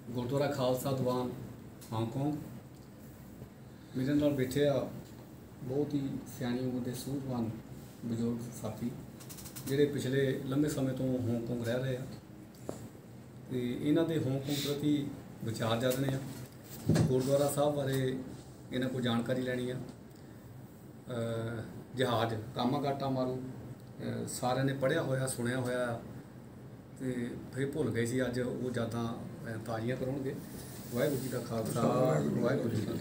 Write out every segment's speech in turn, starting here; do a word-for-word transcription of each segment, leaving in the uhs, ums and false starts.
गुरुद्वारा खालसा दीवान Hong Kong मेरे नाल बैठे आ बहुत ही सियाणी उम्र के सूझवान बजुर्ग साथी जिहड़े पिछले लंबे समय तो हांगकांग रह रहे हैं ते इन्हां दे हांगकांग प्रति विचार जानने आ गुरुद्वारा साहब बारे इन्हां को जानकारी लैनी आ जहाज कामागाटा मारू सारे ने पढ़िया होया सुनिया होया ते फिर भुल गए सी अज वो यादां ताज़ियां कराउणगे। वाहिगुरू जी का खालसा वाहिगुरू जी की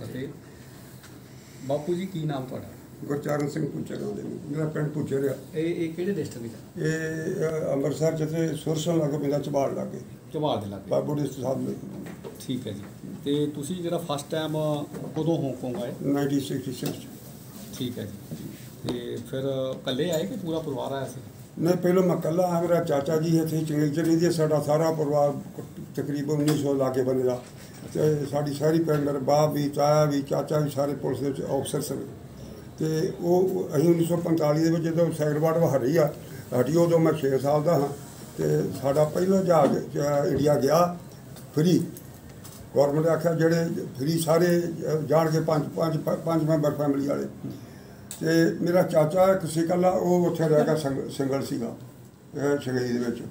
फतेह। बापू जी की नाम तुहाडा? गुरचरण सिंह पुचर मेरा पिंड पुचर आ। ਇਹ ਕਿਹੜੇ ਡਿਸਟ੍ਰਿਕਟ ਇਹ ਅੰਮ੍ਰਿਤਸਰ ਜਿੱਥੇ ਸੁਰਸਨ ਲਾਗੇ ਪੈਂਦਾ ਝਬਾਲ ਲਾਗੇ ਝਬਾਲ ਦੇ ਲਾਗੇ ਬਾਬੂ ਦੇ ਸਾਹਿਬ ਨੇ। ਠੀਕ ਹੈ ਜੀ। ਤੇ ਤੁਸੀਂ ਜਿਹੜਾ ਫਸਟ ਟਾਈਮ ਕਦੋਂ ਹਾਂਗਕਾਂਗ ਆਏ? Nineteen sixty six. ਠੀਕ ਹੈ ਜੀ। ਤੇ ਫਿਰ ਇਕੱਲੇ ਆਏ ਕਿ ਪੂਰਾ ਪਰਿਵਾਰ ਆਇਆ ਸੀ? नहीं पहले मैं कला हाँ मेरा चाचा जी इतने चंगेचर नहीं दिए साढ़ा सारा परिवार तकरीबन उन्नीस सौ लागे बने का तो साड़ी सारी भैन मेरे बाप भी चाया भी चाचा भी सारे पुलिस अफसर सन तो वो अं उन्नीस सौ पंताली के जो सैकड़वाड़ हटी आ हटी उदो मैं छे साल का हाँ तो साड़ा पहला जहाज इंडिया गया फ्री गौरमेंट आख्या जेडे फ्री सारे जान के पांच पांच पांच मैंबर फैमिली वाले तो मेरा चाचा एक सी कला वो उत्थे रह गया संग सिंगल सीगा शहीद में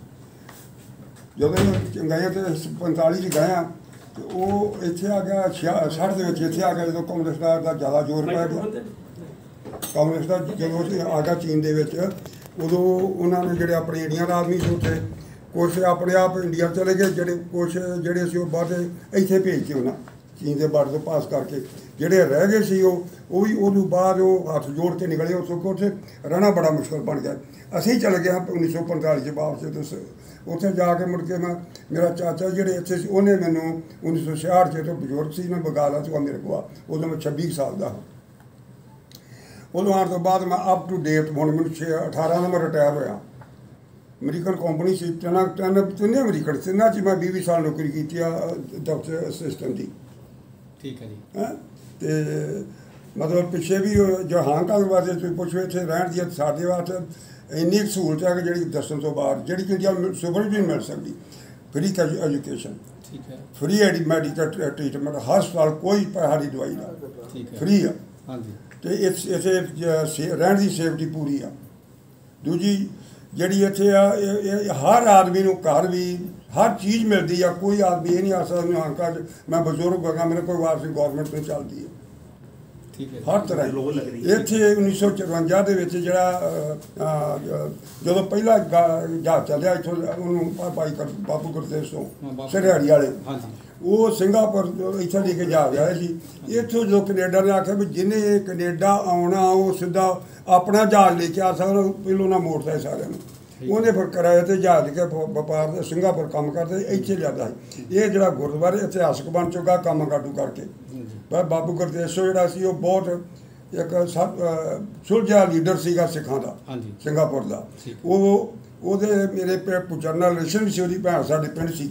जो गए तो पंताली च गए तो वो इतने आ गया छिया सठ के इतने आ गया जो कांग्रेस का ज़्यादा जोर पै गया कांग्रेस का जो आ गया चीन के उदो उन्होंने जोड़े अपने इंडियन आदमी से उत्थे कुछ अपने आप इंडिया चले गए जोड़े कुछ जोड़े से बाहर इतने भेजते उन्हें चीन के बार्डर तो पास करके जोड़े रह गए सी वो भी उदू बाद वो हथ जोड़ के निकले उस उत्थे रहना बड़ा मुश्किल बन गया। असी चल गए उन्नीस सौ पंताली से वापस तो उत्थे जाके मुड़ के मैं मेरा चाचा जोड़े इतने उन्हें मैनू उन्नीस सौ छियाठ से तो बजुर्ग से मैं बगाला तो मेरे को उदो मैं छब्बी साल का हाँ उदो आने तो बाद मैं अप टू डेट हूँ मैं छे अठारह में मैं रिटायर होया अमरीकन कंपनी से तिना तिन तिने अमरीकन तिना च मैं बीस साल नौकरी की दफ्तर असिस्टेंट की। ठीक है जी। हैं तो मतलब पिछे भी जो हांगकांग वास्ते तुम पुछो इतने रहन दी साढ़े वास्ते इन्नी सहूलत है कि जी दसन तो बाद जी इंडिया सुपर भी मिल सकती free education free medical treatment हर साल कोई पैसा की दवाई ना फ्री है तो इतने रहन की सेफ्टी पूरी है। दूजी जी इतने हर आदमी को घर भी हर चीज़ मिलती है कोई आदमी ये नहीं आ सकता हांगकांग मैं बजुर्ग होगा मेरे कोई वापस गौरमेंट में चलती है हर तरह इतने उन्नीस सौ चरवंजा के जो जो पहला जहाज चलिया इतों भाई कर बाबू गुरदेव सिंह सरहड़ी वाले वो सिंगापुर इतना लेके जा गया सी इतों जो कनेडा ने आख्या भी जिन्हें कनेडा आना वो सीधा अपना जहाज लेके आ सकता पहलों ना मोड़ता है सारे उन्हें फिर कराया तो जहाज के व्यापार सिंगापुर काम करते इतने लिया ये जो गुरुद्वारे इतिहासक बन चुका काम काटू करके पर बाबू गुरदेव सिंह जो बहुत एक सब सुलझा लीडर सीगा सिखा का सिंगापुर का वो वो मेरे पुचर नाल रिलेशन भी सी वो भैन साढ़े पिंड सी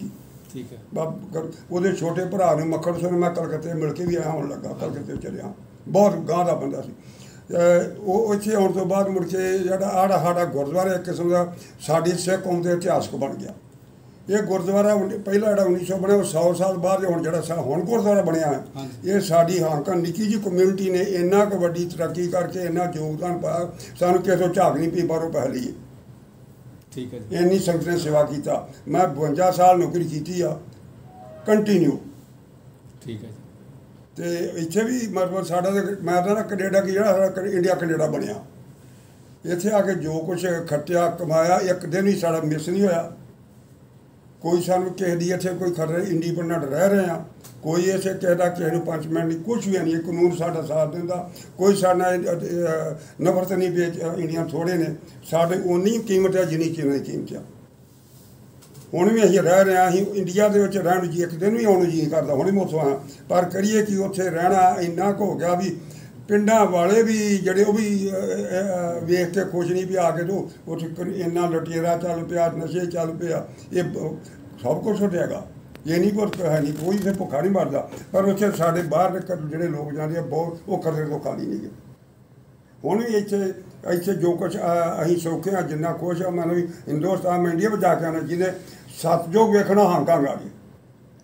वो छोटे भरा ने मक्खन सुन मैं कलकत्ते मिल के भी आया होने लगा कलकत्ते चलिया बहुत गांह का बंदा सी वो इतने आने तो बाद मुड़ के जोड़ा आड़ा साड़ा गुरुद्वारा एक किस्म का साड़ी सिख कौम के इतिहासक बन गया। ये गुरुद्वारा पहला जो उन्नीस सौ बनया सौ साल बाद हम जो हम गुरुद्वारा बनया है ये साड़ी हांगकांग निक्की जी कम्यूनिटी ने इन्ना क वड्डी तरक्की करके इन्ना योगदान पाया सानू किसों झाक नहीं पी बाहरों पैसे लिए ठीक है इन्नी संगत ने सेवा किया मैं बवंजा साल नौकरी की कंटिन्यू ठीक है तो इतने भी मतलब साढ़ा मैं ना कनेडा की जो इंडिया कनेडा बनया इतने आके जो कुछ खटिया कमाया एक दिन ही साढ़ा मिस नहीं होया कोई सानू किसी की इतने कोई खतरे इंडिपेंडेंट रह रहे हैं कोई इसे कहता किसी को पंच मिनट नहीं कुछ भी नहीं कानून साढ़ा साथ देता कोई साढ़ा नफरत नहीं पे इंडिया थोड़े ने साढ़े उन्नी कीमत है जिन्नी चीन की कीमत है हुण भी असीं रह रहे हैं असीं इंडिया के रहन जी एक दिन भी आने जी करता हुण भी उत्थों आया पर करिए कि उत्थे रहना इन्ना हो गया भी पिंडां वाले भी जड़े वो भी वेख के खुश नहीं भी आके तो उत्थे इन्ना लुटेरा चल पिया नशे चल पिया ये सब कुछ छुटेगा ये नहीं कुछ है नहीं कोई इत्थे भुखा नहीं मरदा पर उत्थे साडे बाहर जोड़े लोग जाते बहुत वो खतरे तो खाली नहीं गए हुण भी इत्थे इतने जो कुछ अं सौखे हाँ जिन्ना खुश हाँ मैं भी हिंदुस्तान में इंडिया में जाके आना जिन्हें सतयुग वेखना हांगकांग आ गई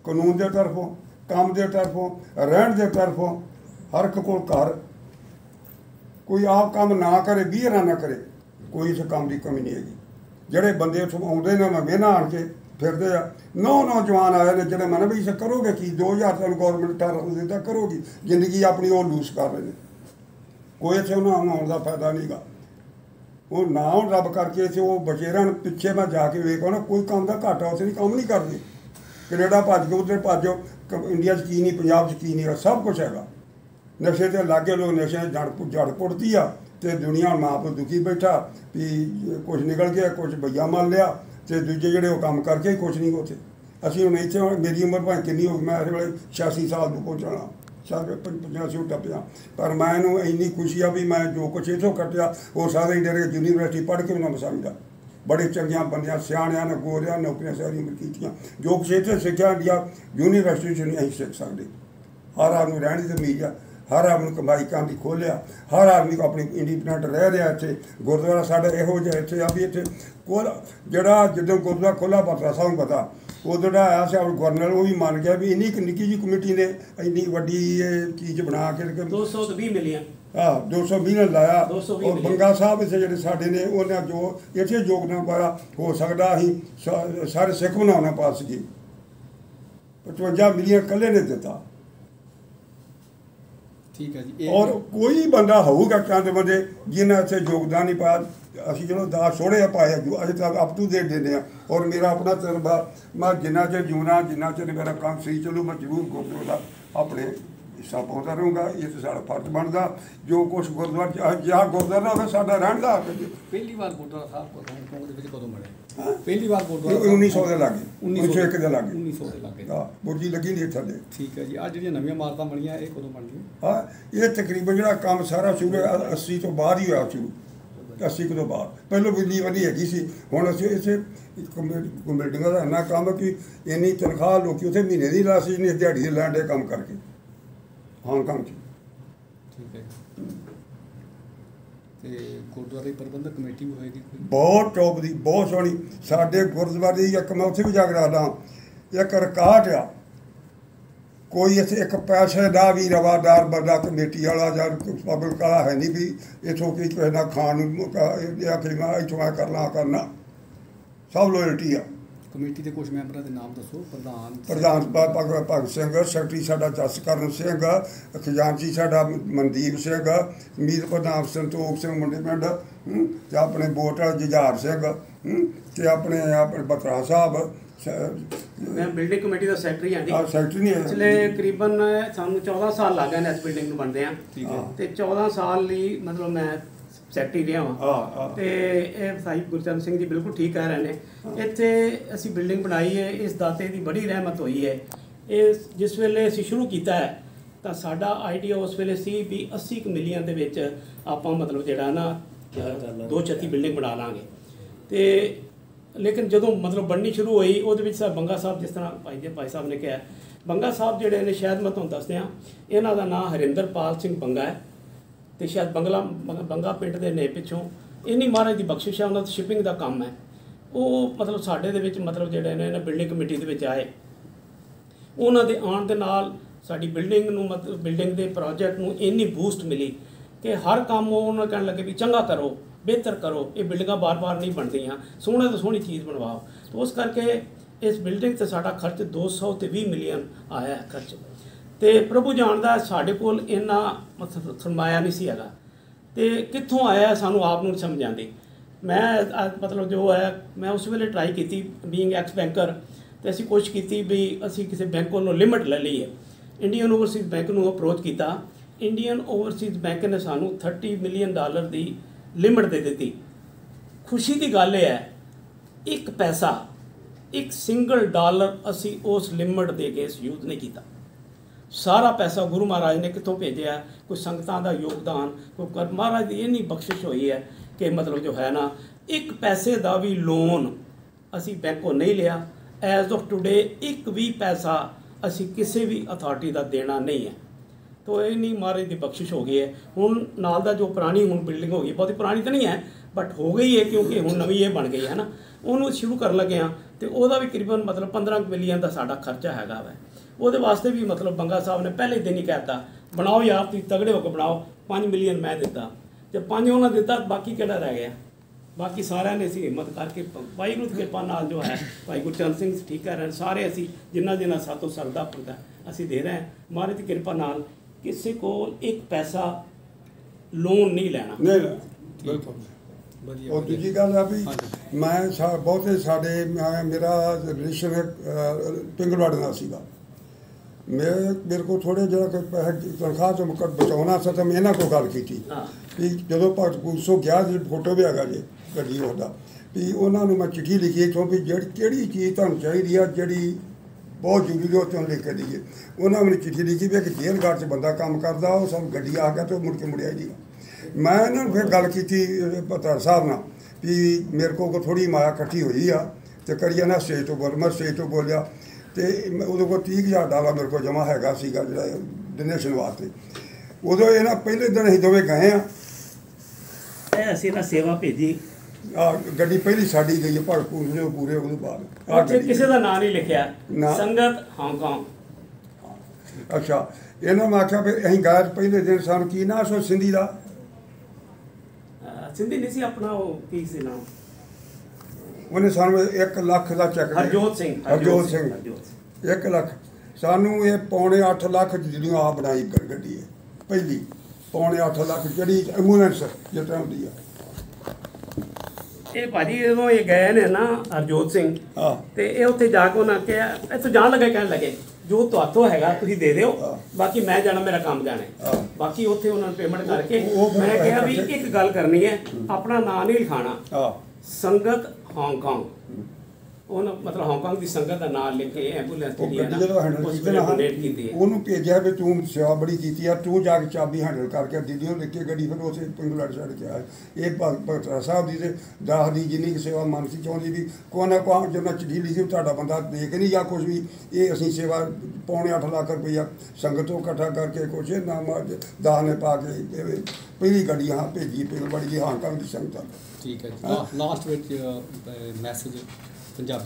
ਕਾਨੂੰਨ ਦੇ ਤਰਫੋਂ, ਕੰਮ ਦੇ ਤਰਫੋਂ, ਰਹਿਣ ਦੇ ਤਰਫੋਂ ਹਰ ਇੱਕ ਕੋਲ ਘਰ। ਕੋਈ ਆਪ ਕੰਮ ਨਾ ਕਰੇ, ਵੀਹਰਾ ਨਾ ਕਰੇ, ਕੋਈ ਇਸ ਕੰਮ ਦੀ ਕਮੀ ਨਹੀਂ ਹੈਗੀ। ਜਿਹੜੇ ਬੰਦੇ ਉੱਥੋਂ ਆਉਂਦੇ ਨੇ ਮੈਂ ਵੇਹਨਾ ਆਣ ਕੇ ਫਿਰਦੇ ਆ, ਨੌ ਨੌਜਵਾਨ ਆਏ ਨੇ ਜਿਹੜੇ ਮੈਂ ਵੀ ਇਸ ਕਰੋਗੇ ਕੀ, ਦੋ ਹਜ਼ਾਰ ਤੁਹਾਨੂੰ ਗੌਰਮੈਂਟ ਅਠਾਰਾਂ ਸੌ ਦਿੱਤਾ, ਕਰੋਗੀ ਜ਼ਿੰਦਗੀ ਆਪਣੀ ਉਹ ਲੂਸ ਕਰ ਰਹੇ ਨੇ। ਕੋਈ ਇੱਥੇ ਉਹਨਾਂ ਨੂੰ ਆਉਣ ਦਾ ਫਾਇਦਾ ਨਹੀਂਗਾ। ਉਹ ਨਾ ਹੁਣ ਰੱਬ ਕਰਕੇ ਇੱਥੇ ਉਹ ਬਚੇ ਰਹਿਣ। ਪਿੱਛੇ ਮੈਂ ਜਾ ਕੇ ਵੇਖੋ ਨਾ, ਕੋਈ ਕੰਮ ਦਾ ਘਾਟਾ ਉੱਥੇ ਨਹੀਂ, ਕੰਮ ਨਹੀਂ ਕਰਦੇ। ਕੈਨੇਡਾ ਭੱਜ ਕੇ ਉੱਧਰ ਭੱਜੋ, ਇੰਡੀਆ 'ਚ ਕੀ ਨਹੀਂ, ਪੰਜਾਬ 'ਚ ਕੀ ਨਹੀਂ, ਸਭ ਕੁਛ ਹੈਗਾ। ਨਸ਼ੇ ਤੇ ਲਾਗੇ ਲੋਕ ਨਸ਼ਿਆਂ ਜੜ ਜੜ ਪੁੱਟਦੀ ਆ, ਤੇ ਦੁਨੀਆ ਮਾਂ ਪਿਓ ਦੁਖੀ ਬੈਠਾ ਵੀ ਕੁਛ ਨਿਕਲ ਗਿਆ, ਕੁਛ ਬਈਆ ਮੰਨ ਲਿਆ, ਤੇ ਦੂਜੇ ਜਿਹੜੇ ਉਹ ਕੰਮ ਕਰਕੇ ਹੀ ਕੁਛ ਨਹੀਂ ਉੱਥੇ। ਅਸੀਂ ਹੁਣ ਇੱਥੇ, ਮੇਰੀ ਉਮਰ ਭਾਵੇਂ ਕਿੰਨੀ ਹੋ ਗਈ, ਮੈਂ ਇਸ ਵੇਲੇ ਛਿਆਸੀ ਸਾਲ ਨੂੰ ਪਹੁੰਚਣਾ, ਸਾਰੇ ਪੰਜਾਸੀ ਨੂੰ ਟੱਪਿਆ, ਪਰ ਮੈਂ ਇਹਨੂੰ ਇੰਨੀ ਖੁਸ਼ੀ ਆ ਵੀ ਮੈਂ ਜੋ ਕੁਛ ਇੱਥੋਂ ਕੱਟਿਆ ਉਹ ਸਾਰੇ ਜਿਹੜੇ ਯੂਨੀਵਰਸਿਟੀ ਪੜ੍ਹ ਕੇ ਵੀ ਨਾ ਸਮਝਦਾ। ਬੜੇ ਚੰਗਿਆਂ ਬੰਦਿਆਂ, ਸਿਆਣਿਆਂ ਨੇ, ਗੋਰਿਆਂ, ਨੌਕਰੀਆਂ ਸਾਰੀ ਉਮਰ ਕੀਤੀਆਂ। ਜੋ ਕੁਛ ਇੱਥੇ ਸਿੱਖਿਆ ਇੰਡੀਆ ਯੂਨੀਵਰਸਿਟੀ 'ਚ ਨਹੀਂ ਅਸੀਂ ਸਿੱਖ ਸਕਦੇ। ਹਰ ਆਦਮੀ ਰਹਿਣ ਦੀ ਤਮੀਜ਼ ਆ, ਹਰ ਆਦਮੀ ਨੂੰ ਕਮਾਈ ਕਰਨ ਦੀ ਖੋਲ੍ਹਿਆ, ਹਰ ਆਦਮੀ ਆਪਣੀ ਇੰਡੀਪੈਂਡੈਂਟ ਰਹਿ ਰਿਹਾ। ਇੱਥੇ ਗੁਰਦੁਆਰਾ ਸਾਡਾ ਇਹੋ ਜਿਹਾ ਇੱਥੇ ਆ ਵੀ ਇੱਥੇ ਕੋਲ ਜਿਹੜਾ ਜਦੋਂ ਗੁਰਦੁਆਰਾ ਖੋਲ੍ਹਾ ਪਤਾ ਸਾਨੂੰ ਪਤਾ, ਉਦੋਂ ਜਿਹੜਾ ਆਇਆ ਸੀ ਗਵਰਨਰ, ਉਹ ਵੀ ਮੰਨ ਗਿਆ ਵੀ ਇੰਨੀ ਇੱਕ ਨਿੱਕੀ ਜਿਹੀ ਕਮੇਟੀ ਨੇ ਇੰਨੀ ਵੱਡੀ ਇਹ ਚੀਜ਼ ਬਣਾ ਕੇ ਦੋ ਸੌ ਵੀਹ ਮਿਲੀਅਨ ਹਾਂ ਦੋ ਸੌ ਵੀਹ ਨੇ ਲਾਇਆ। ਔਰ ਬੰਗਾ ਸਾਹਿਬ ਇੱਥੇ ਜਿਹੜੇ ਸਾਡੇ ਨੇ ਉਹਨਾਂ ਜੋ ਇੱਥੇ ਯੋਗਦਾਨ ਪਾਇਆ, ਹੋ ਸਕਦਾ ਅਸੀਂ ਸਾਰੇ ਸਿੱਖ ਬਣਾਉਣਾ ਪਾ ਸਕੀਏ। ਪਚਵੰਜਾ ਮਿਲੀਅਨ ਇਕੱਲੇ ਨੇ ਦਿੱਤਾ। ਠੀਕ ਹੈ ਜੀ। ਔਰ ਕੋਈ ਬੰਦਾ ਹੋਊਗਾ ਚੰਦ ਬੰਦੇ ਜਿਹਨਾਂ ਇੱਥੇ ਯੋਗਦਾਨ ਨਹੀਂ ਪਾਇਆ। ਅਸੀਂ ਚਲੋ ਦਾ ਛੋੜੇ ਪਾਏ ਅਜੇ ਤੱਕ ਅਪ ਟੂ ਡੇਟ ਦਿੰਦੇ ਹਾਂ। ਔਰ ਮੇਰਾ ਆਪਣਾ ਤਜਰਬਾ, ਮੈਂ ਜਿੰਨਾ ਚਿਰ ਜਿਉਣਾ, ਜਿੰਨਾ ਚਿਰ ਮੇਰਾ ਕੰਮ ਸਹੀ ਚੱਲੂ, ਮੈਂ ਜ਼ਰੂਰ ਗੁਰਦੁਆਰੇ ਦਾ ਆਪਣੇ ਹਿੱਸਾ ਪਾਉਂਦਾ ਰਹੂੰਗਾ। ਇਹ ਤਾਂ ਸਾਡਾ ਫਰਜ਼ ਬਣਦਾ। ਜੋ ਕੁਛ ਗੁਰਦੁਆਰਾ ਜਾਂ ਗੁਰਦੁਆਰਾ ਹੋਵੇ ਸਾਡਾ ਰਹਿਣ ਦਾ ਹੱਕ। ਪਹਿਲੀ ਵਾਰ ਗੁਰਦੁਆਰਾ ਸਾਹਿਬ ਹਾਂਗਕਾਂਗ ਦੇ ਵਿੱਚ ਕਦੋਂ ਬਣਿਆ? ਪਹਿਲੀ ਵਾਰ ਗੁਰਦੁਆਰਾ ਉੱਨੀ ਸੌ ਦੇ ਲਾਗੇ, ਉੱਨੀ ਸੌ ਇੱਕ ਦੇ ਲਾਗੇ, ਉੱਨੀ ਸੌ ਦੇ ਲਾਗੇ ਹਾਂ ਬੁਰਜੀ ਲੱਗੀ ਨਹੀਂ ਥੱਲੇ। ਠੀਕ ਹੈ ਜੀ। ਆਹ ਜਿਹੜੀਆਂ ਨਵੀਆਂ ਇਮਾਰਤਾਂ ਬਣੀਆਂ ਇਹ ਕਦੋਂ ਬਣਦੀਆਂ? ਹਾਂ ਇਹ ਤਕਰੀਬਨ ਜਿਹੜਾ ਕੰਮ ਸਾਰਾ ਸ਼ੁਰੂ ਅੱਸੀ ਤੋਂ ਬਾਅਦ ਹੀ ਹੋਇਆ ਸ਼ੁਰੂ। ਅੱਸੀ ਕੁ ਤੋਂ ਬਾਅਦ ਪਹਿਲੋਂ ਬਿਜਲੀ ਵਧੀ ਹੈਗੀ ਸੀ। ਹੁਣ ਅਸੀਂ ਇੱਥੇ ਬਿਲਡਿੰਗਾਂ ਦਾ ਇੰਨਾ ਕੰਮ ਕਿ ਇੰਨੀ ਤਨਖਾਹ ਲੋਕ ਉੱਥੇ ਮਹੀਨੇ ਦੀ ਲਾ ਸੀ, ਨਹੀਂ ਦਿਹਾੜੀ ਦੇ ਲੈਣ ਦੇ ਕੰਮ ਕਰਕੇ ਹਾਂਗਕਾਂਗ 'ਚ। ਠੀਕ ਹੈ। ਤੇ ਗੁਰਦੁਆਰੇ ਪ੍ਰਬੰਧਕ ਕਮੇਟੀ ਵੀ ਹੋਏਗੀ? ਬਹੁਤ ਟੌਪ ਦੀ, ਬਹੁਤ ਸੋਹਣੀ। ਸਾਡੇ ਗੁਰਦੁਆਰੇ ਦੀ ਇੱਕ ਮੈਂ ਉੱਥੇ ਵੀ ਜਾ ਕੇ ਦੱਸਦਾ, ਇੱਕ ਰਿਕਾਰਡ ਆ। ਕੋਈ ਇੱਥੇ ਇੱਕ ਪੈਸੇ ਦਾ ਵੀ ਰਵਾਦਾਰ ਬੰਦਾ ਕਮੇਟੀ ਵਾਲਾ ਜਾਂ ਪਬਲਿਕ ਵਾਲਾ ਹੈ ਨਹੀਂ ਵੀ ਇੱਥੋਂ ਕੀ ਕਿਸੇ ਨਾਲ ਖਾਣ ਨੂੰ ਆਖੀ ਮੈਂ ਇੱਥੋਂ ਮੈਂ ਕਰਨਾ ਕਰਨਾ ਸਭ ਲੋਇਲਟੀ ਆ। ਕਮੇਟੀ ਦੇ ਕੁਝ ਮੈਂਬਰਾਂ ਦੇ ਨਾਮ ਦੱਸੋ। ਪ੍ਰਧਾਨ ਪ੍ਰਧਾਨ ਭਗਤ ਸਿੰਘ, ਸੈਕਟਰੀ ਸਾਡਾ ਜਸਕਰਨ ਸਿੰਘ, ਖਜ਼ਾਨਚੀ ਸਾਡਾ ਮਨਦੀਪ ਸਿੰਘ, ਮੀਰ ਪ੍ਰਧਾਨ ਸੰਤੋਖ ਸਿੰਘ ਮੁੰਡੇ ਪਿੰਡ, ਅਤੇ ਆਪਣੇ ਵੋਟ ਜੁਝਾਰ ਸਿੰਘ, ਅਤੇ ਆਪਣੇ ਆਪਣੇ ਬਤਰਾ ਸਾਹਿਬ। ਮੈਂ ਬਿਲਡਿੰਗ ਕਮੇਟੀ ਦਾ ਸੈਕਟਰੀ ਹਾਂ ਜੀ। ਸੈਕਟਰੀ ਨਹੀਂ ਪਿਛਲੇ ਤਕਰੀਬਨ ਸਾਨੂੰ ਚੌਦਾਂ ਸਾਲ ਲੱਗ ਗਏ ਨੇ ਇਸ ਬਿਲਡਿੰਗ ਨੂੰ ਬਣਦੇ ਆ। ਤੇ ਚੌਦਾਂ ਸਾਲ ਲਈ ਮਤਲਬ ਮੈਂ ਸੈਕਟਰੀ ਰਿਹਾ ਵਾਂ। ਤੇ ਇਹ ਭਾਈ ਗੁਰਚਰਨ ਸਿੰਘ ਜੀ ਬਿਲਕੁਲ ਠੀਕ ਕਹਿ ਰਹੇ ਨੇ। ਇੱਥੇ ਅਸੀਂ ਬਿਲਡਿੰਗ ਬਣਾਈ ਹੈ, ਇਸ ਦਾਤੇ ਦੀ ਬੜੀ ਰਹਿਮਤ ਹੋਈ ਹੈ। ਇਹ ਜਿਸ ਵੇਲੇ ਅਸੀਂ ਸ਼ੁਰੂ ਕੀਤਾ ਹੈ ਤਾਂ ਸਾਡਾ ਆਈਡੀਆ ਉਸ ਵੇਲੇ ਸੀ ਵੀ ਅੱਸੀ ਕੁ ਮਿਲੀਅਨ ਦੇ ਵਿੱਚ ਆਪਾਂ ਮਤਲਬ ਜਿਹੜਾ ਨਾ ਦੋ ਛੱਤੀ ਬਿਲਡਿੰਗ ਬਣਾ ਲਾਂਗੇ। ਤੇ ਲੇਕਿਨ ਜਦੋਂ ਮਤਲਬ ਬਣਨੀ ਸ਼ੁਰੂ ਹੋਈ ਉਹਦੇ ਵਿੱਚ ਸਾਹਿਬ ਬੰਗਾ ਸਾਹਿਬ, ਜਿਸ ਤਰ੍ਹਾਂ ਭਾਈ ਜੀ ਭਾਈ ਸਾਹਿਬ ਨੇ ਕਿਹਾ, ਬੰਗਾ ਸਾਹਿਬ ਜਿਹੜੇ ਨੇ, ਸ਼ਾਇਦ ਮੈਂ ਤੁਹਾਨੂੰ ਦੱਸ ਦਿਆਂ, ਇਹਨਾਂ ਦਾ ਨਾਮ ਹਰਿੰਦਰਪਾਲ ਸਿੰਘ ਬੰਗਾ ਹੈ। ਤੇ ਸ਼ਾਇਦ ਬੰਗਲਾ ਬੰਗਾ ਪਿੰਡ ਦੇ ਨੇ ਪਿੱਛੋਂ। ਇੰਨੀ ਮਹਾਰਾਜ ਦੀ ਬਖਸ਼ਿਸ਼ ਹੈ, ਉਹਨਾਂ ਦਾ ਸ਼ਿਪਿੰਗ ਦਾ ਕੰਮ ਹੈ। ਉਹ ਮਤਲਬ ਸਾਡੇ ਦੇ ਵਿੱਚ ਮਤਲਬ ਜਿਹੜੇ ਨੇ ਬਿਲਡਿੰਗ ਕਮੇਟੀ ਦੇ ਵਿੱਚ ਆਏ। ਉਹਨਾਂ ਦੇ ਆਉਣ ਦੇ ਨਾਲ ਸਾਡੀ ਬਿਲਡਿੰਗ ਨੂੰ ਮਤਲਬ ਬਿਲਡਿੰਗ ਦੇ ਪ੍ਰੋਜੈਕਟ ਨੂੰ ਇੰਨੀ ਬੂਸਟ ਮਿਲੀ ਕਿ ਹਰ ਕੰਮ ਉਹ ਉਹਨਾਂ ਕਹਿਣ ਲੱਗੇ ਵੀ ਚੰਗਾ ਕਰੋ, ਬਿਹਤਰ ਕਰੋ, ਇਹ ਬਿਲਡਿੰਗਾਂ ਬਾਰ-ਬਾਰ ਨਹੀਂ ਬਣਦੀਆਂ, ਸੋਹਣੇ ਤੋਂ ਸੋਹਣੀ ਚੀਜ਼ ਬਣਵਾਓ। ਤਾਂ ਉਸ ਕਰਕੇ ਇਸ ਬਿਲਡਿੰਗ 'ਤੇ ਸਾਡਾ ਖਰਚ ਦੋ ਸੌ ਤੇ ਵੀਹ ਮਿਲੀਅਨ ਆਇਆ ਖਰਚ। ਤੇ ਪ੍ਰਭੂ ਜਾਣਦਾ ਸਾਡੇ ਕੋਲ ਇੰਨਾ ਮਤਲਬ ਸਰਮਾਇਆ ਨਹੀਂ ਸੀ ਹੈਗਾ। ਤੇ ਕਿੱਥੋਂ ਆਇਆ ਸਾਨੂੰ ਆਪ ਨੂੰ ਨਹੀਂ ਸਮਝ ਆਉਂਦੀ। ਮੈਂ ਮਤਲਬ ਜੋ ਹੈ ਮੈਂ ਉਸ ਵੇਲੇ ਟਰਾਈ ਕੀਤੀ ਬੀਇੰਗ ਐਕਸ ਬੈਂਕਰ, ਤੇ ਅਸੀਂ ਕੋਸ਼ਿਸ਼ ਕੀਤੀ ਵੀ ਅਸੀਂ ਕਿਸੇ ਬੈਂਕ ਕੋਲੋਂ ਲਿਮਿਟ ਲੈ ਲਈਏ। ਇੰਡੀਅਨ ਓਵਰਸੀਜ਼ ਬੈਂਕ ਨੂੰ ਅਪਰੋਚ ਕੀਤਾ। ਇੰਡੀਅਨ ਓਵਰਸੀਜ਼ ਬੈਂਕ ਨੇ ਸਾਨੂੰ ਥਰਟੀ ਮਿਲੀਅਨ ਡਾਲਰ ਦੀ ਲਿਮਿਟ ਦੇ ਦਿੱਤੀ। ਖੁਸ਼ੀ ਦੀ ਗੱਲ ਇਹ ਹੈ ਇੱਕ ਪੈਸਾ, ਇੱਕ ਸਿੰਗਲ ਡਾਲਰ ਅਸੀਂ ਉਸ ਲਿਮਿਟ ਦੇ ਕੇ ਯੂਜ਼ ਨਹੀਂ ਕੀਤਾ। ਸਾਰਾ ਪੈਸਾ ਗੁਰੂ ਮਹਾਰਾਜ ਨੇ ਕਿੱਥੋਂ ਭੇਜਿਆ, ਕੋਈ ਸੰਗਤਾਂ ਦਾ ਯੋਗਦਾਨ, ਕੋਈ ਮਹਾਰਾਜ ਦੀ ਇੰਨੀ ਬਖਸ਼ਿਸ਼ ਹੋਈ ਹੈ ਕਿ ਮਤਲਬ ਜੋ ਹੈ ਨਾ ਇੱਕ ਪੈਸੇ ਦਾ ਵੀ ਲੋਨ ਅਸੀਂ ਬੈਂਕੋਂ ਨਹੀਂ ਲਿਆ। ਐਜ਼ ਆਫ ਟੂਡੇ ਇੱਕ ਵੀ ਪੈਸਾ ਅਸੀਂ ਕਿਸੇ ਵੀ ਅਥਾਰਟੀ ਦਾ ਦੇਣਾ ਨਹੀਂ ਹੈ। ਤੋ ਇੰਨੀ ਮਹਾਰਾਜ ਦੀ ਬਖਸ਼ਿਸ਼ ਹੋ ਗਈ ਹੈ। ਹੁਣ ਨਾਲ ਦਾ ਜੋ ਪੁਰਾਣੀ ਹੁਣ ਬਿਲਡਿੰਗ ਹੋ ਗਈ, ਬਹੁਤੀ ਪੁਰਾਣੀ ਤਾਂ ਨਹੀਂ ਹੈ ਬਟ ਹੋ ਗਈ ਹੈ ਕਿਉਂਕਿ ਹੁਣ ਨਵੀਂ ਇਹ ਬਣ ਗਈ ਹੈ ਨਾ, ਉਹਨੂੰ ਸ਼ੁਰੂ ਕਰਨ ਲੱਗੇ ਹਾਂ। ਤੇ ਉਹਦਾ ਵੀ ਤਕਰੀਬਨ ਮਤਲਬ ਪੰਦਰਾਂ ਮਿਲੀਅਨ ਦਾ ਸਾਡਾ ਖਰਚਾ ਹੈਗਾ ਵਾ। ਉਹਦੇ ਵਾਸਤੇ ਵੀ ਮਤਲਬ ਬੰਗਾ ਸਾਹਿਬ ਨੇ ਪਹਿਲੇ ਦਿਨ ਹੀ ਕਹਿਤਾ ਬਣਾਓ ਯਾਰ ਤੁਸੀਂ ਤਗੜੇ ਹੋ ਕੇ ਬਣਾਓ, ਪੰਜ ਮਿਲੀਅਨ ਮੈਂ ਦਿੱਤਾ ਤੇ ਪੰਜ ਉਹਨਾਂ ਦਿੱਤਾ, ਬਾਕੀ ਕਿਹੜਾ ਰਹਿ ਗਿਆ। ਬਾਕੀ ਸਾਰਿਆਂ ਨੇ ਅਸੀਂ ਹਿੰਮਤ ਕਰਕੇ ਵਾਹਿਗੁਰੂ ਦੀ ਕਿਰਪਾ ਨਾਲ ਜੋ ਹੈ ਭਾਈ ਗੁਰਚਰਨ ਸਿੰਘ ਠੀਕ ਕਰ ਰਹੇ ਸਾਰੇ, ਅਸੀਂ ਜਿੰਨਾ ਜਿੰਨਾ ਸਾਤੋਂ ਸਰਦਾ ਪੁਰਦਾ ਅਸੀਂ ਦੇ ਰਹੇ ਹਾਂ। ਮਹਾਰਾਜ ਦੀ ਕਿਰਪਾ ਨਾਲ ਕਿਸੇ ਕੋਲ ਇੱਕ ਪੈਸਾ ਲੋਨ ਨਹੀਂ ਲੈਣਾ। ਨਹੀਂ ਬਿਲਕੁਲ ਵਧੀਆ। ਉਹ ਦੂਜੀ ਗੱਲ ਆ ਵੀ ਮੈਂ ਸਾ ਬਹੁਤੇ ਸਾਡੇ ਮੈਂ ਮੇਰਾ ਰਿਲੇਸ਼ਨ ਪਿੰਗਲਵਾੜੇ ਨਾਲ ਸੀਗਾ। ਮੈਂ ਮੇਰੇ ਕੋਲ ਥੋੜ੍ਹੇ ਜਿਹੜਾ ਕੋਈ ਪੈਸੇ ਤਨਖਾਹ ਚੋਂ ਮੁਕਟ ਬਚਾਉਣਾ ਸੀ ਤਾਂ ਮੈਂ ਇਹਨਾਂ ਕੋਲ ਗੱਲ ਕੀਤੀ ਵੀ ਜਦੋਂ ਭਗਤ ਕੂਸੋ ਗਿਆ ਜੀ, ਫੋਟੋ ਵੀ ਹੈਗਾ ਜੀ ਗੱਡੀ ਉਹਦਾ, ਵੀ ਉਹਨਾਂ ਨੂੰ ਮੈਂ ਚਿੱਠੀ ਲਿਖੀ ਇੱਥੋਂ ਵੀ ਜਿਹੜੀ ਕਿਹੜੀ ਚੀਜ਼ ਤੁਹਾਨੂੰ ਚਾਹੀਦੀ ਆ ਜਿਹੜੀ ਬਹੁਤ ਜ਼ਰੂਰੀ ਉਹ ਤੁਹਾਨੂੰ ਲਿਖ ਕੇ ਦਈਏ। ਉਹਨਾਂ ਮੈਨੂੰ ਚਿੱਠੀ ਲਿਖੀ ਵੀ ਇੱਕ ਜੇਲ੍ਹ ਗਾਰਡ 'ਚ ਬੰਦਾ ਕੰਮ ਕਰਦਾ, ਉਹ ਸਾਨੂੰ ਗੱਡੀ ਆ ਗਿਆ ਅਤੇ ਉਹ ਮੁੜ ਕੇ ਮੁੜਿਆ ਜੀ। ਮੈਂ ਇਹਨਾਂ ਨੂੰ ਫਿਰ ਗੱਲ ਕੀਤੀ ਪੱਤਰ ਸਾਹਿਬ ਨਾਲ ਵੀ ਮੇਰੇ ਕੋਲ ਥੋੜ੍ਹੀ ਮਾਇਆ ਇਕੱਠੀ ਹੋਈ ਆ ਅਤੇ ਕਰੀਏ ਨਾ ਸਟੇਜ ਤੋਂ ਬੋਲ। ਮੈਂ ਸਟੇਜ ਤੋਂ ਬੋਲਿਆ ਅਤੇ ਉਹਦੇ ਕੋਲ ਤੀਹ ਹਜ਼ਾਰ ਡਾਲਰ ਮੇਰੇ ਕੋਲ ਜਮ੍ਹਾਂ ਹੈਗਾ ਸੀਗਾ ਜਿਹੜਾ ਡੋਨੇਸ਼ਨ ਵਾਸਤੇ। ਉਦੋਂ ਇਹ ਨਾ ਪਹਿਲੇ ਦਿਨ ਅਸੀਂ ਦੋਵੇਂ ਗਏ ਹਾਂ, ਇਹ ਅਸੀਂ ਨਾ ਸੇਵਾ ਭੇਜੀ ਆ ਗੱਡੀ ਪਹਿਲੀ ਸਾਡੀ ਗਈ ਹੈ ਭੜਪੂਰ ਨੇ ਪੂਰੇ ਉਹਦੇ ਬਾਅਦ ਕਿਸੇ ਦਾ ਨਾਂ ਨਹੀਂ ਲਿਖਿਆ, ਸੰਗਤ ਹਾਂਗਕਾਂਗ। ਅੱਛਾ, ਇਹਨਾਂ ਮੈਂ ਆਖਿਆ ਵੀ ਅਸੀਂ ਗਏ ਪਹਿਲੇ ਦਿਨ ਸਾਨੂੰ ਕੀ ਨਾ ਸੋ ਸਿੰਧੀ ਦਾ ਸਿੰਧੀ ਨਹੀਂ ਸੀ ਆਪਣਾ, ਉਹ ਕੀ ਸੀ ਨਾਮ, ਉਹਨੇ ਸਾਨੂੰ ਇੱਕ ਲੱਖ ਦਾ ਚੈੱਕ ਹਰਜੋਤ ਸਿੰਘ ਹਰਜੋਤ ਸਿੰਘ ਇੱਕ ਲੱਖ ਸਾਨੂੰ ਇਹ ਪੌਣੇ ਅੱਠ ਲੱਖ ਜਿਹੜੀਆਂ ਆ ਬਣਾਈ ਗੱਡੀ ਹੈ ਪਹਿਲੀ ਪੌਣੇ ਅੱਠ ਲੱਖ ਜਿਹੜੀ ਐਂਬੂਲੈਂਸ ਜਿਸ ਤਰ੍ਹਾਂ ਹੁੰਦੀ ਆ। ਇਹ ਭਾਜੀ ਜਦੋਂ ਇਹ ਗਏ ਨੇ ਨਾ ਹਰਜੋਤ ਸਿੰਘ ਹਾਂ ਤੇ ਇਹ ਉੱਥੇ ਜਾ ਕੇ ਉਹਨਾਂ ਕਿਹਾ ਇੱਥੋਂ ਜਾਣ ਲੱਗੇ ਕਹਿਣ ਲੱਗੇ ਜੋ ਤੁਹਾਤੋਂ ਹੈਗਾ ਤੁਸੀਂ ਦੇ ਦਿਓ, ਬਾਕੀ ਮੈਂ ਜਾਣਾ ਮੇਰਾ ਕੰਮ ਜਾਣਾ। ਬਾਕੀ ਉੱਥੇ ਉਹਨਾਂ ਨੂੰ ਪੇਮੈਂਟ ਕਰਕੇ ਮੈਂ ਕਿਹਾ ਵੀ ਇੱਕ ਗੱਲ ਕਰਨੀ ਹੈ, ਆਪਣਾ ਨਾਂ ਨਹੀਂ ਲਿਖਾਣਾ, ਸੰਗਤ ਹਾਂਗਕਾਂਗ ਉਹਨਾਂ ਮਤਲਬ ਹਾਂਗਕਾਂਗ ਦੀ ਸੰਗਤ ਦਾ ਨਾਮ ਲਿਖ ਕੇ ਐਂਬੂਲੈਂਸ ਜਿਹੜੀ ਹੈ ਨਾ ਡੋਨੇਟ ਕੀਤੀ ਹੈ। ਉਹਨੂੰ ਭੇਜਿਆ ਵੀ ਤੂੰ ਸੇਵਾ ਬੜੀ ਕੀਤੀ ਆ, ਤੂੰ ਜਾ ਕੇ ਚਾਬੀ ਹੈਂਡਲ ਕਰਕੇ ਦਿੱਲੀ ਉਹ ਲਿਖ ਕੇ ਗੱਡੀ ਫਿਰ ਉੱਥੇ ਪਿੰਗਲਵਾੜੇ ਛੱਡ ਕੇ ਆਏ। ਇਹ ਭਗਤ ਸਾਹਿਬ ਦੀ ਤੇ ਦਾਸ ਦੀ ਜਿੰਨੀ ਸੇਵਾ ਮਨ ਸੀ ਚਾਹੁੰਦੀ ਵੀ ਕੋਈ ਨਾ ਕੋਈ ਜਦੋਂ ਚਿੱਠੀ ਲਿਖੀ ਤੁਹਾਡਾ ਬੰਦਾ ਦੇ ਕੇ ਨਹੀਂ ਜਾਂ ਕੁਛ ਵੀ, ਇਹ ਅਸੀਂ ਸੇਵਾ ਪੌਣੇ ਅੱਠ ਲੱਖ ਰੁਪਈਆ ਸੰਗਤ ਤੋਂ ਇਕੱਠਾ ਕਰਕੇ ਕੁਛ ਨਾਮ ਦਾਸ ਨੇ ਪਾ ਕੇ ਪਹਿਲੀ ਗੱਡੀ ਹਾਂ ਭੇਜੀ ਪਿੰਗਲਵਾੜੇ ਦੀ ਹਾਂਗਕਾਂਗ ਦੀ ਸੰਗਤ। ਠੀਕ ਹੈ ਜੀ। ਲਾਸਟ ਵਿੱਚ ਮੈਸੇਜ ਪੰਜਾਬੀ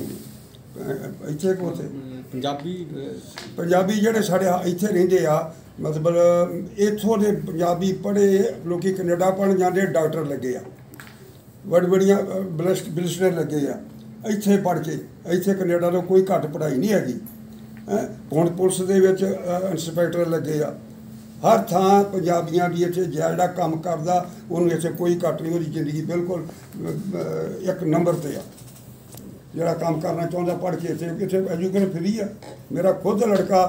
ਇੱਥੇ ਕੋਥੇ ਪੰਜਾਬੀ ਪੰਜਾਬੀ ਜਿਹੜੇ ਸਾਡੇ ਇੱਥੇ ਰਹਿੰਦੇ ਆ, ਮਤਲਬ ਇੱਥੋਂ ਦੇ ਪੰਜਾਬੀ ਪੜ੍ਹੇ ਲੋਕੀ ਕੈਨੇਡਾ ਪੜ੍ਹਨ ਜਾਂਦੇ, ਡਾਕਟਰ ਲੱਗੇ ਆ, ਬੜੀ ਬੜੀਆਂ ਬਲਿਸਟ ਬਲਿਸਟਰ ਲੱਗੇ ਆ ਇੱਥੇ ਪੜ੍ਹ ਕੇ। ਇੱਥੇ ਕੈਨੇਡਾ ਤੋਂ ਕੋਈ ਘੱਟ ਪੜ੍ਹਾਈ ਨਹੀਂ ਹੈਗੀ। ਹੁਣ ਪੁਲਿਸ ਦੇ ਵਿੱਚ ਇੰਸਪੈਕਟਰ ਲੱਗੇ ਆ, ਹਰ ਥਾਂ ਪੰਜਾਬੀਆਂ ਦੀ ਇੱਥੇ ਜਿਹੜਾ ਕੰਮ ਕਰਦਾ ਉਹਨੂੰ ਇੱਥੇ ਕੋਈ ਘੱਟ ਨਹੀਂ, ਉਹਦੀ ਜ਼ਿੰਦਗੀ ਬਿਲਕੁਲ ਇੱਕ ਨੰਬਰ 'ਤੇ ਆ। ਜਿਹੜਾ ਕੰਮ ਕਰਨਾ ਚਾਹੁੰਦਾ ਪੜ੍ਹ ਕੇ ਇੱਥੇ ਇੱਥੇ ਐਜੂਕੇਸ਼ਨ ਫਰੀ ਆ। ਮੇਰਾ ਖੁਦ ਲੜਕਾ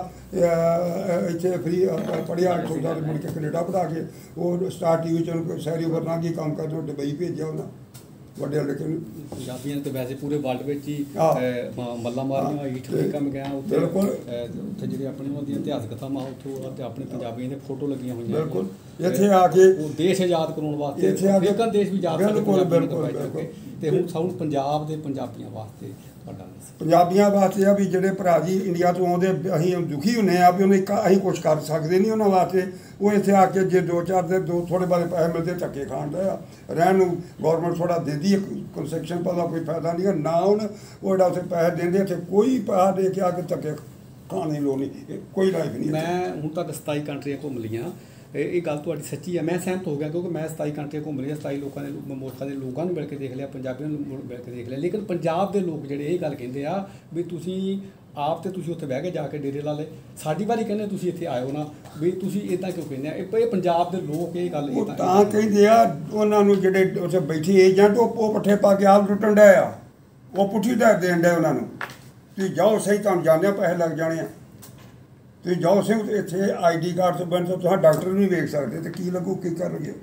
ਇੱਥੇ ਫਰੀ ਪੜ੍ਹਿਆ, ਇੱਥੋਂ ਦਾ ਮੁੜ ਕੇ ਕੈਨੇਡਾ ਪੜ੍ਹਾ ਕੇ ਉਹ ਸਟਾਰ ਟੀ ਵੀ 'ਚ ਉਹਨੂੰ ਸਾਰੀ ਉਮਰ ਲੰਘ ਗਈ ਕੰਮ ਕਰਦੇ, ਉਹ ਦੁਬਈ ਭੇਜਿਆ ਉਹਨਾਂ ਵੱਡੇ ਲੜਕੇ ਨੂੰ। ਪੰਜਾਬੀਆਂ ਨੇ ਤਾਂ ਵੈਸੇ ਪੂਰੇ ਵਰਲਡ ਵਿੱਚ ਹੀ ਮੱਲਾ ਮਾਰੀਆਂ ਹੋਈ, ਠੀਕ ਕੰਮ ਗਿਆ ਉੱਥੇ। ਬਿਲਕੁਲ ਉੱਥੇ ਜਿਹੜੇ ਆਪਣੇ ਉਹਨਾਂ ਦੀਆਂ ਇਤਿਹਾਸਕ ਥਾਵਾਂ ਉੱਥੋਂ ਤੇ ਆਪਣੇ ਪੰਜਾਬੀਆਂ ਦੇ ਫੋਟੋ ਲੱਗੀਆਂ ਹੋਈਆਂ। ਬਿਲਕੁਲ ਇੱਥੇ ਆ ਕੇ ਉਹ ਦੇਸ਼ ਆਜ਼ਾਦ ਕਰਾਉਣ ਵਾਸਤੇ ਇੱਥੇ ਆ ਕੇ ਦੇਸ਼ ਵੀ ਆਜ਼ਾਦ ਬਿਲਕੁਲ ਬਿਲਕੁਲ ਤੇ ਹੁਣ ਸਾਨੂੰ ਪੰਜਾਬ ਦੇ ਪੰਜਾਬੀਆਂ ਵਾਸਤੇ ਤੁਹਾਡਾ ਪੰਜਾਬੀਆਂ ਵਾਸਤੇ ਆ ਵੀ ਜਿਹੜੇ ਭਰਾ ਜੀ ਇੰਡੀਆ ਤੋਂ ਆਉਂਦੇ ਅਸੀਂ ਦੁਖੀ ਹੁੰਦੇ ਆ ਵੀ ਉਹਨੇ ਅਸੀਂ ਕੁਛ ਕਰ ਸਕਦੇ ਨਹੀਂ ਉਹਨਾਂ ਵਾਸਤੇ। ਉਹ ਇੱਥੇ ਆ ਕੇ ਜੇ ਦੋ ਚਾਰ ਦੇ ਦੋ ਥੋੜ੍ਹੇ ਬਾਰੇ ਪੈਸੇ ਮਿਲਦੇ ਧੱਕੇ ਖਾਣ ਦਾ ਆ ਰਹਿਣ ਨੂੰ ਗੌਰਮੈਂਟ ਥੋੜ੍ਹਾ ਦਿੰਦੀ ਹੈ ਕੰਸੈਕਸ਼ਨ, ਪਤਾ ਕੋਈ ਫਾਇਦਾ ਨਹੀਂ ਹੈ ਨਾ। ਹੁਣ ਉਹ ਜਿਹੜਾ ਉੱਥੇ ਪੈਸੇ ਦਿੰਦੇ ਇੱਥੇ ਕੋਈ ਪੈਸਾ ਦੇ ਕੇ ਆ ਕੇ ਧੱਕੇ ਖਾਣ ਦੀ ਲੋੜ ਨਹੀਂ, ਕੋਈ ਲਾਈਫ ਨਹੀਂ। ਮੈਂ ਹੁਣ ਤੱਕ ਸਤਾਈ ਕੰਟਰੀਆਂ ਘੁੰਮ ਲਈਆਂ, ਇਹ ਗੱਲ ਤੁਹਾਡੀ ਸੱਚੀ ਹੈ, ਮੈਂ ਸਹਿਮਤ ਹੋ ਗਿਆ ਕਿਉਂਕਿ ਮੈਂ ਸਤਾਈ ਕੰਟਰੀਆਂ ਘੁੰਮ ਲਈਆਂ, ਸਤਾਈ ਲੋਕਾਂ ਦੇ ਮੁਲਕਾਂ ਦੇ ਲੋਕਾਂ ਨੂੰ ਮਿਲ ਕੇ ਦੇਖ ਲਿਆ, ਪੰਜਾਬੀਆਂ ਨੂੰ ਮਿਲ ਕੇ ਦੇਖ ਲਿਆ। ਲੇਕਿਨ ਪੰਜਾਬ ਦੇ ਲੋਕ ਜਿਹੜੇ ਇਹ ਗੱਲ ਕਹਿੰਦੇ ਆ ਵੀ ਤੁਸੀਂ ਆਪ ਤੇ ਤੁਸੀਂ ਉੱਥੇ ਬਹਿ ਕੇ ਜਾ ਕੇ ਡੇਰੇ ਲਾ ਲਏ, ਸਾਡੀ ਵਾਰੀ ਕਹਿੰਦੇ ਤੁਸੀਂ ਇੱਥੇ ਆਇਓ ਨਾ, ਵੀ ਤੁਸੀਂ ਇੱਦਾਂ ਕਿਉਂ ਕਹਿੰਦੇ ਆ? ਇਹ ਪੰਜਾਬ ਦੇ ਲੋਕ ਇਹ ਗੱਲ ਇਹ ਤਾਂ ਕਹਿੰਦੇ ਆ ਉਹਨਾਂ ਨੂੰ ਜਿਹੜੇ ਉੱਥੇ ਬੈਠੇ ਏਜੰਟ ਉਹ ਪੱਠੇ ਪਾ ਕੇ ਆਪ ਲੁੱਟਣ ਡਏ ਆ, ਉਹ ਪੁੱਠੀ ਦਰ ਦੇਣ ਡਏ ਉਹਨਾਂ ਨੂੰ। ਤੁਸੀਂ ਜਾਓ ਸਹੀ, ਤੁਹਾਨੂੰ ਜਾਂਦੇ ਪੈਸੇ ਲੱਗ ਜਾਣੇ ਆ। ਤੁਸੀਂ ਜਾਓ ਸਿੰਘ ਇੱਥੇ ਆਈ ਡੀ ਕਾਰਡ ਤੋਂ ਬਣ ਤੋਂ ਤੁਸੀਂ ਡਾਕਟਰ ਨੂੰ ਨਹੀਂ ਵੇਖ ਸਕਦੇ, ਤਾਂ ਕੀ ਲੱਗੂ ਕੀ ਕਰਨਗੇ?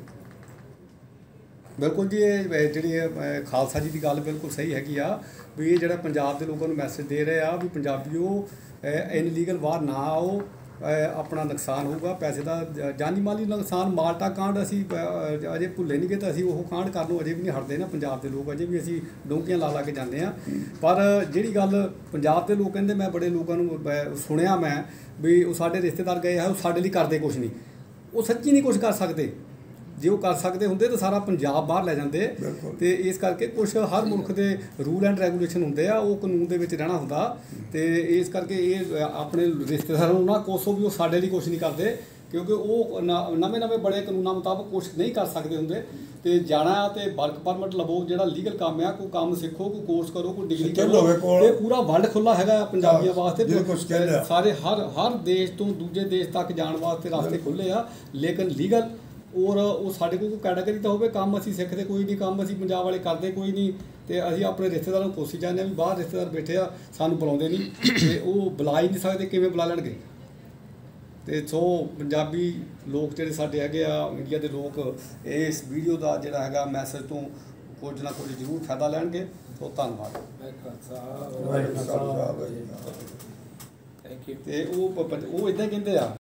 ਬਿਲਕੁਲ ਜੀ, ਇਹ ਜਿਹੜੀ ਖਾਲਸਾ ਜੀ ਦੀ ਗੱਲ ਬਿਲਕੁਲ ਸਹੀ ਹੈਗੀ ਆ ਵੀ ਇਹ ਜਿਹੜਾ ਪੰਜਾਬ ਦੇ ਲੋਕਾਂ ਨੂੰ ਮੈਸੇਜ ਦੇ ਰਹੇ ਆ ਵੀ ਪੰਜਾਬੀਓ ਇਨਲੀਗਲ ਬਾਹਰ ਨਾ ਆਓ, ਆਪਣਾ ਨੁਕਸਾਨ ਹੋਊਗਾ, ਪੈਸੇ ਦਾ ਜਾਨੀ ਮਾਲੀ ਨੁਕਸਾਨ। ਮਾਲਟਾ ਕਾਂਡ ਅਸੀਂ ਅਜੇ ਭੁੱਲੇ ਨਹੀਂ ਗਏ ਤਾਂ ਅਸੀਂ ਉਹ ਕਾਂਡ ਕਰਨ ਨੂੰ ਅਜੇ ਵੀ ਨਹੀਂ ਹਟਦੇ ਨਾ ਪੰਜਾਬ ਦੇ ਲੋਕ, ਅਜੇ ਵੀ ਅਸੀਂ ਡੋਂਕੀਆਂ ਲਾ ਲਾ ਕੇ ਜਾਂਦੇ ਹਾਂ। ਪਰ ਜਿਹੜੀ ਗੱਲ ਪੰਜਾਬ ਦੇ ਲੋਕ ਕਹਿੰਦੇ, ਮੈਂ ਬੜੇ ਲੋਕਾਂ ਨੂੰ ਸੁਣਿਆ ਮੈਂ ਵੀ ਉਹ ਸਾਡੇ ਰਿਸ਼ਤੇਦਾਰ ਗਏ ਆ, ਉਹ ਸਾਡੇ ਲਈ ਕਰਦੇ ਕੁਛ ਨਹੀਂ, ਉਹ ਸੱਚੀ ਨਹੀਂ ਕੁਛ ਕਰ ਸਕਦੇ। ਜੇ ਉਹ ਕਰ ਸਕਦੇ ਹੁੰਦੇ ਤਾਂ ਸਾਰਾ ਪੰਜਾਬ ਬਾਹਰ ਲੈ ਜਾਂਦੇ। ਤੇ ਇਸ ਕਰਕੇ ਕੁਝ ਹਰ ਮੁਲਕ ਦੇ ਰੂਲ ਐਂਡ ਰੈਗੂਲੇਸ਼ਨ ਹੁੰਦੇ ਆ, ਉਹ ਕਾਨੂੰਨ ਦੇ ਵਿੱਚ ਰਹਿਣਾ ਹੁੰਦਾ। ਤੇ ਇਸ ਕਰਕੇ ਇਹ ਆਪਣੇ ਰਿਸ਼ਤੇਦਾਰਾਂ ਨੂੰ ਨਾ ਕੋਸੋ ਵੀ ਉਹ ਸਾਡੇ ਲਈ ਕੁਛ ਨਹੀਂ ਕਰਦੇ, ਕਿਉਂਕਿ ਉਹ ਨਵੇਂ ਨਵੇਂ ਬੜੇ ਕਾਨੂੰਨਾਂ ਮੁਤਾਬਕ ਕੁਛ ਨਹੀਂ ਕਰ ਸਕਦੇ ਹੁੰਦੇ। ਤੇ ਜਾਣਾ ਤੇ ਵਰਕ ਪਰਮਿਟ ਲਵੋ, ਜਿਹੜਾ ਲੀਗਲ ਕੰਮ ਆ, ਕੋਈ ਕੰਮ ਸਿੱਖੋ, ਕੋਈ ਕੋਰਸ ਕਰੋ, ਕੋਈ ਡਿਗਰੀ ਕਰੋ। ਇਹ ਪੂਰਾ ਵਰਲਡ ਖੁੱਲਾ ਹੈਗਾ ਪੰਜਾਬੀਆਂ ਵਾਸਤੇ। ਸਾਰੇ ਹਰ ਹਰ ਦੇਸ਼ ਤੋਂ ਦੂਜੇ ਦੇਸ਼ ਤੱਕ ਜਾਣ ਵਾਸਤੇ ਰਸਤੇ ਖੁੱਲੇ ਆ, ਲੇਕਿਨ ਲੀਗਲ। ਔਰ ਉਹ ਸਾਡੇ ਕੋਲ ਕੋਈ ਕੈਟਾਗਰੀ ਤਾਂ ਹੋਵੇ, ਕੰਮ ਅਸੀਂ ਸਿੱਖਦੇ ਕੋਈ ਨਹੀਂ, ਕੰਮ ਅਸੀਂ ਪੰਜਾਬ ਵਾਲੇ ਕਰਦੇ ਕੋਈ ਨਹੀਂ। ਤੇ ਅਸੀਂ ਆਪਣੇ ਰਿਸ਼ਤੇਦਾਰਾਂ ਨੂੰ ਕੋਸ਼ਿਸ਼ ਜਾਂਦੇ ਹਾਂ ਵੀ ਬਾਹਰ ਰਿਸ਼ਤੇਦਾਰ ਬੈਠੇ ਆ, ਸਾਨੂੰ ਬੁਲਾਉਂਦੇ ਨਹੀਂ, ਤੇ ਉਹ ਬੁਲਾ ਹੀ ਨਹੀਂ ਸਕਦੇ, ਕਿਵੇਂ ਬੁਲਾ ਲੈਣਗੇ। ਤੇ ਸੋ ਪੰਜਾਬੀ ਲੋਕ ਜਿਹੜੇ ਸਾਡੇ ਹੈਗੇ ਆ, ਇੰਡੀਆ ਦੇ ਲੋਕ, ਇਸ ਵੀਡੀਓ ਦਾ ਜਿਹੜਾ ਹੈਗਾ ਮੈਸੇਜ ਤੋਂ ਕੁਝ ਨਾ ਕੁਝ ਜ਼ਰੂਰ ਫਾਇਦਾ ਲੈਣਗੇ। ਸੋ ਧੰਨਵਾਦ। ਤੇ ਉਹ ਉਹ ਇੱਦਾਂ ਕਹਿੰਦੇ ਆ